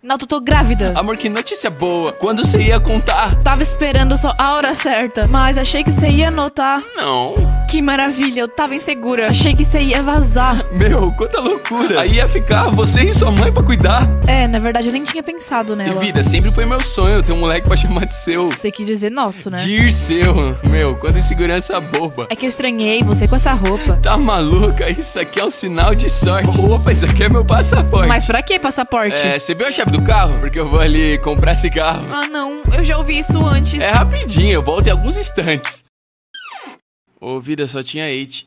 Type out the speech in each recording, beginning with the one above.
Nato, tô grávida. Amor, que notícia boa. Quando você ia contar? Tava esperando só a hora certa, mas achei que você ia notar. Não. Que maravilha, eu tava insegura. Achei que você ia vazar. Meu, quanta loucura. Aí ia ficar você e sua mãe pra cuidar. É, na verdade eu nem tinha pensado nela. E vida, sempre foi meu sonho ter um moleque pra chamar de seu. Você quis dizer nosso, né? Dirceu. Meu, quanta insegurança boba. É que eu estranhei você com essa roupa. Tá maluca? Isso aqui é um sinal de sorte. Opa, isso aqui é meu passaporte. Mas pra que passaporte? É, você viu a chave do carro? Porque eu vou ali comprar cigarro. Ah, não, eu já ouvi isso antes. É rapidinho, eu volto em alguns instantes. Ô, vida, só tinha 8.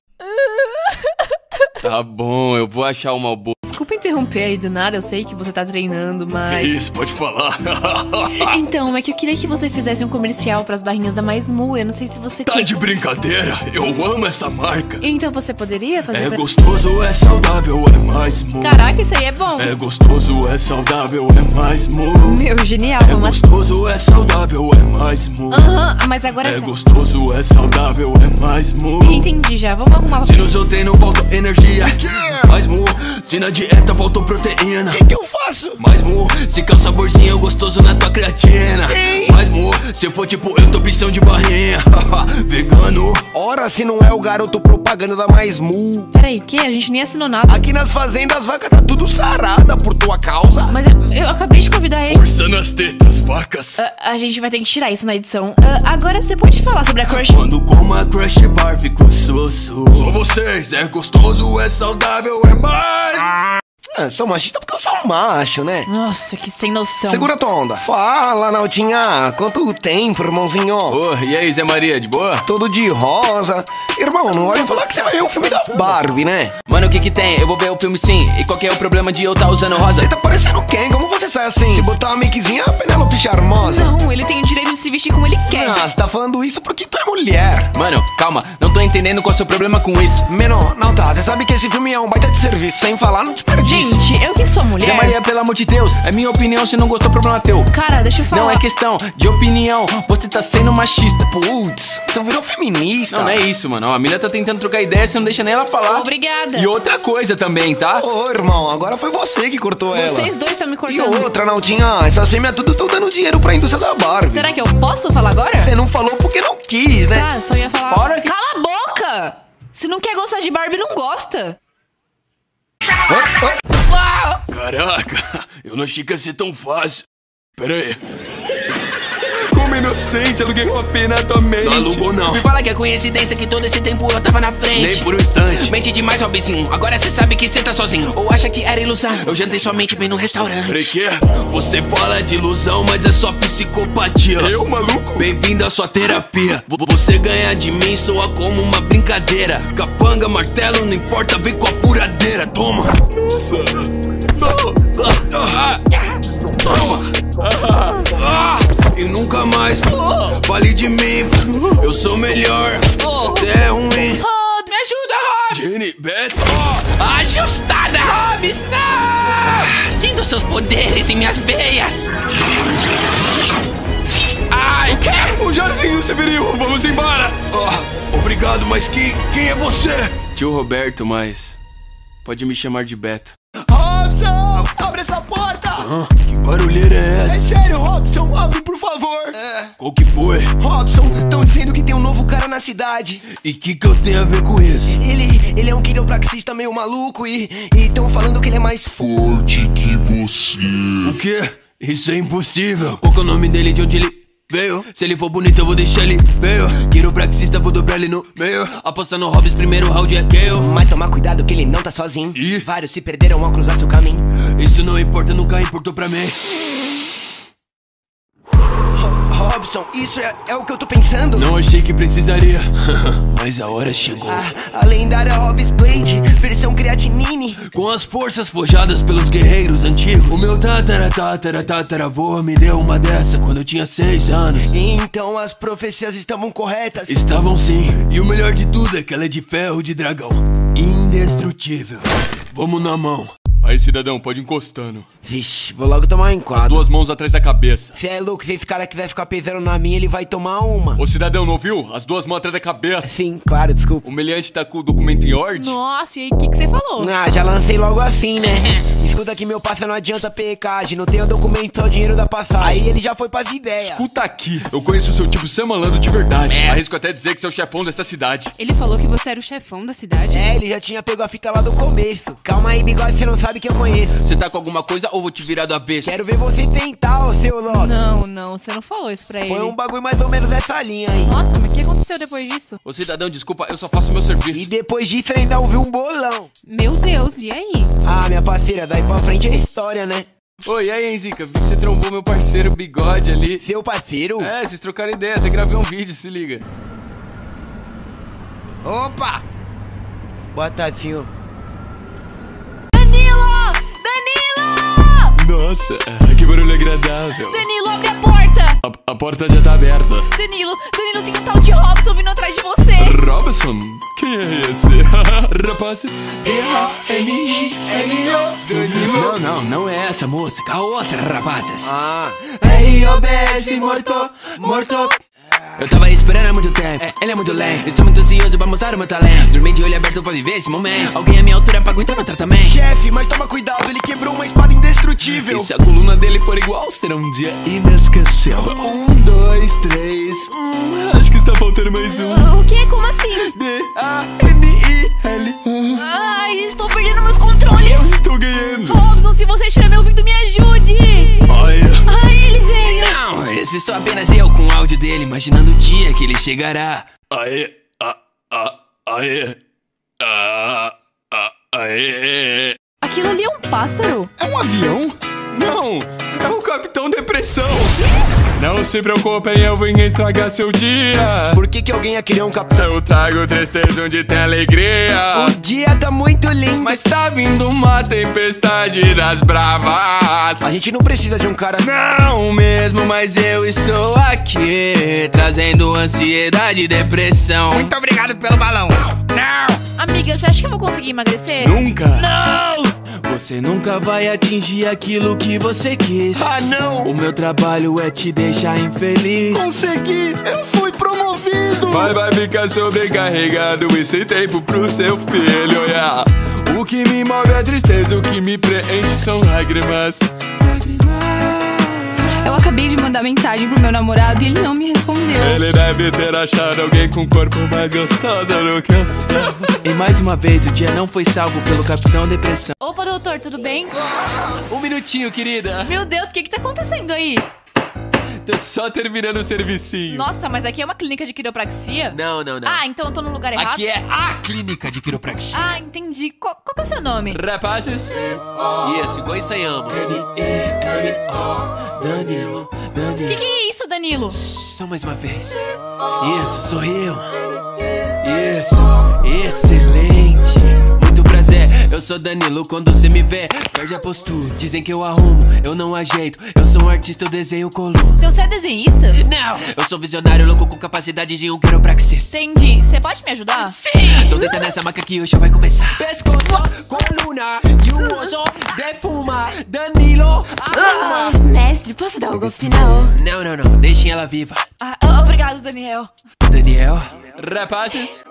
Tá bom, eu vou achar uma boa. Desculpa interromper aí do nada, eu sei que você tá treinando, mas... Que isso, pode falar. Então, é que eu queria que você fizesse um comercial pras barrinhas da Mais Mu, eu não sei se você Tá de brincadeira? Eu amo essa marca. Então você poderia fazer É gostoso, é saudável, é Mais Mu. Caraca, isso aí é bom. É gostoso, é saudável, é Mais Mu. Meu, genial. É gostoso, é saudável, é Mais Mu. Aham, mas agora é gostoso, é saudável, é Mais Mu. Entendi já, vamos arrumar. Se no seu treino faltou energia, Mais Mu. Se na dieta faltou proteína, que eu faço? Mais Mu. Se quer um saborzinho gostoso na tua creatina, sim. Mais Mu. Se for tipo eu tô pisão de barrinha, vegano. Ora, se não é o garoto propaganda da Mais Mu. Peraí, que? A gente nem assinou nada. Aqui nas fazendas as vacas tá tudo sarada por tua causa. Mas eu acabei de convidar ele. Forçando as tetas, vacas. A gente vai ter que tirar isso na edição. Agora você pode falar sobre a crush. Quando como a crush bar fico sosso. Só vocês, é gostoso, é saudável, é mais. Sou machista porque eu sou macho, né? Nossa, que sem noção. Segura a tua onda. Fala, Nautinha. Quanto tempo, irmãozinho? Ô, e aí, Zé Maria, de boa? Todo de rosa. Irmão, não olha falar que você vai ver o filme da Barbie, né? Mano, o que que tem? Eu vou ver o filme sim. E qual que é o problema de eu tá usando rosa? Você tá parecendo quem? Como você sai assim? Se botar uma makezinha, a Penélope charmosa. Não, ele tem o direito de se vestir como ele quer. Ah, você tá falando isso porque tu é mulher. Mano, calma, não tô entendendo qual é o seu problema com isso. Menor, não tá, você sabe que esse filme é um baita de serviço. Sem falar no desperdício. Gente, eu que sou mulher. Zé Maria, pelo amor de Deus, é minha opinião, se não gostou, problema teu. Cara, deixa eu falar. Não é questão de opinião, você tá sendo machista. Putz, então virou feminista. Não é isso, mano. A mina tá tentando trocar ideia, você não deixa nem ela falar. Obrigada. E outra coisa também, tá? Ô, irmão, agora foi você que cortou ela. Vocês dois estão me E cortando. outra, Nautinha, essas fêmeas tudo estão dando dinheiro pra indústria da Barbie. Será que eu posso falar agora? Você não falou porque não quis, né? Tá, eu só ia falar. Fora que... Cala a boca! Se não quer gostar de Barbie, não gosta. Caraca, eu não achei que ia ser tão fácil. Pera aí. Como inocente, aluguei uma pena atualmente. Não alugou, não. Me fala que é coincidência que todo esse tempo eu tava na frente. Nem por um instante. Mente demais, Robinzinho. Agora cê sabe que cê tá sozinho. Ou acha que era ilusão? Eu jantei somente bem no restaurante. Peraí, que? Você fala de ilusão, mas é só psicopatia. Eu, maluco? Bem-vindo à sua terapia. Você ganha de mim, soa como uma brincadeira. Capanga, martelo, não importa, vem com a furadeira. Toma. Nossa. Toma. E nunca mais fale de mim. Eu sou melhor. Você é ruim. Hobbs, me ajuda, Hobbs. Jenny, Beth. Ajustada, Hobbs, não! Sinto seus poderes em minhas veias. Ai, o quê? O Jorginho Severino, vamos embora. Obrigado, mas quem é você? Tio Roberto, mas pode me chamar de Beto. Robson, abre essa porta! Que barulheira é É essa? sério, Robson, abre por favor. Qual que foi? Robson, estão dizendo que tem um novo cara na cidade. E que eu tenho a ver com isso? Ele é um quiropraxista meio maluco e estão falando que ele é mais forte que você. O quê? Isso é impossível. Qual que é o nome dele, de onde ele veio? Se ele for bonito eu vou deixar ele feio. Quiropraxista, vou dobrar ele no meio. Aposta no Hobbs, primeiro round é eu. Mas toma cuidado que ele não tá sozinho. Ih. Vários se perderam ao cruzar seu caminho. Isso não importa, nunca importou pra mim. Robson, isso é o que eu tô pensando. Não achei que precisaria. Mas a hora chegou. A lendária Hobbs Blade, versão creatinine. Com as forças forjadas pelos guerreiros antigos. O meu tataravô me deu uma dessa quando eu tinha 6 anos. Então as profecias estavam corretas. Estavam sim. E o melhor de tudo é que ela é de ferro de dragão. Indestrutível. Vamos na mão. Aí, cidadão, pode ir encostando. Vixe, vou logo tomar um enquadro. 2 mãos atrás da cabeça. Cê é louco, se esse cara que vai ficar pesando na minha, ele vai tomar uma. Ô, cidadão, não ouviu? As 2 mãos atrás da cabeça. Sim, claro, desculpa. O meliante tá com o documento em ordem? Nossa, e aí, o que você falou? Já lancei logo assim, né? Escuta aqui, meu parça, não adianta pecagem. Não tenho documento, só o dinheiro da passagem. Aí ele já foi pras ideias. Escuta aqui, eu conheço o seu tipo, você é malandro de verdade. Arrisco até dizer que você é o chefão dessa cidade. Ele falou que você era o chefão da cidade? É, ele já tinha pego a fita lá do começo. Calma aí, bigode, você não sabe que eu conheço. Você tá com alguma coisa ou vou te virar do avesso? Quero ver você tentar, ô seu Loki. Não, você não falou isso pra ele. Foi um bagulho mais ou menos dessa linha aí. Nossa, mas o que aconteceu depois disso? Ô cidadão, desculpa, eu só faço meu serviço. E depois disso ele ainda ouviu um bolão. Meu Deus, e aí? Ah, minha parceira, daí pra frente é história, né? Oi, e aí, hein, Zica? Vi que você trombou meu parceiro Bigode ali. Seu parceiro? É, vocês trocaram ideia, até gravei um vídeo, se liga. Opa! Bota assim, ó. Nossa, que barulho agradável. Danilo, abre a porta! A porta já tá aberta. Danilo, tem um tal de Robson vindo atrás de você. Robson? Quem é esse? Rapazes? Danilo. Não é essa música, a outra, rapazes. Ah, R.O.B.S. morto. Eu tava esperando há muito tempo, ele é muito lento. Estou muito ansioso pra mostrar o meu talento. Dormi de olho aberto pra viver esse momento. Alguém à minha altura pra aguentar meu tratamento. Chefe, mas toma cuidado, ele quebrou uma espada indestrutível. E se a coluna dele for igual, será um dia inesquecível. 1, 2, 3. Acho que está faltando mais um. O quê? Como assim? D-A-N-I-L. Ai, estou perdendo meus controles. Eu estou ganhando. Robson, se você estiver me ouvindo, me ajude. Ai, ele veio. Não, esse sou apenas eu com o áudio dele, imaginando o dia que ele chegará. Aê. Aquilo ali é um pássaro. É um avião? Não, é o Capitão Depressão. Não se preocupem, eu vim estragar seu dia. Por que alguém ia criar um capitão? Eu trago tristeza onde tem alegria. O dia tá muito lindo, Mas tá vindo uma tempestade das bravas. a gente não precisa de um cara. Não mesmo, mas eu estou aqui, trazendo ansiedade e depressão. Muito obrigado pelo balão. Não! Amiga, você acha que eu vou conseguir emagrecer? Nunca. Você nunca vai atingir aquilo que você quis. Ah, não! O meu trabalho é te deixar infeliz. Consegui! Eu fui promovido! Vai ficar sobrecarregado e sem tempo pro seu filho, yeah. O que me move é tristeza, o que me preenche são lágrimas. Eu acabei de mandar mensagem pro meu namorado e ele não me respondeu. Ele deve ter achado alguém com corpo mais gostoso do que o seu. E mais uma vez, o dia não foi salvo pelo Capitão Depressão. Opa, doutor, tudo bem? Um minutinho, querida. Meu Deus, o que tá acontecendo aí? Tô só terminando o servicinho. Nossa, mas aqui é uma clínica de quiropraxia? Não. Ah, então eu tô no lugar errado? Aqui é a clínica de quiropraxia. Ah, entendi. Qual que é o seu nome? Rapazes, Isso, igual ensaiamos. Danilo. Que é isso, Danilo? Só mais uma vez. Isso, sorriu. Isso, excelente. Muito prazer, eu sou Danilo. Quando você me vê, perde a postura. Dizem que eu arrumo, eu não ajeito. Eu sou um artista, eu desenho coluna. Então você é desenhista? Não, eu sou visionário, louco com capacidade de um quiropraxista. Entendi. Você pode me ajudar? Sim! Então deita nessa maca que o show vai começar. Pescoço, coluna, e o osso defuma. Danilo, arruma. Mestre, posso dar algo final? Não, deixem ela viva. Obrigado, Daniel. Daniel? rapazes.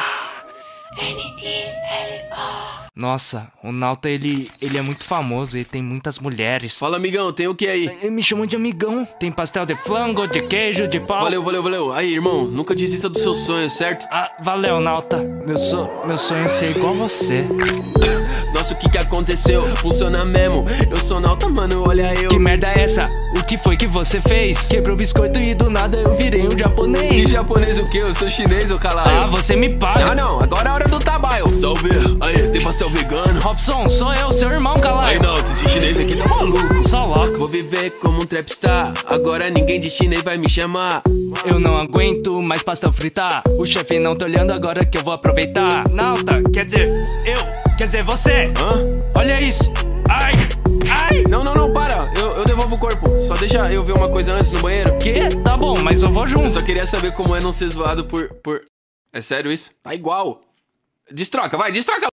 Nossa, o Nauta, ele é muito famoso, ele tem muitas mulheres. Fala, amigão, tem o que aí? Me chamam de amigão. Tem pastel de flango, de queijo, de pau. Valeu. Aí, irmão, nunca desista dos seus sonhos, certo? Ah, valeu, Nauta. Meu sonho é ser igual a você. Nossa, o que aconteceu? Funciona mesmo. Eu sou Nauta, mano, olha eu. Que merda é essa? O que foi que você fez? Quebrou o biscoito e do nada eu virei um japonês. Que japonês o quê? Eu sou chinês, ô calaio. Ah, você me paga. Não, agora é a hora do trabalho. Salve, aí, tem pastel vegano. Robson, sou eu, seu irmão, Aí calaio. não, esse chinês aqui tá maluco. Só louco. Vou viver como um trapstar. Agora ninguém de chinês vai me chamar. Eu não aguento mais pastel fritar. O chefe não tá olhando agora que eu vou aproveitar. Nauta, quer dizer você. Hã? Olha isso. Ai. Não, para. Eu devolvo o corpo. Só deixa eu ver uma coisa antes no banheiro. Que? Tá bom, mas eu vou Eu junto. só queria saber como é não ser zoado por... É sério isso? Tá igual. Destroca, vai, destroca.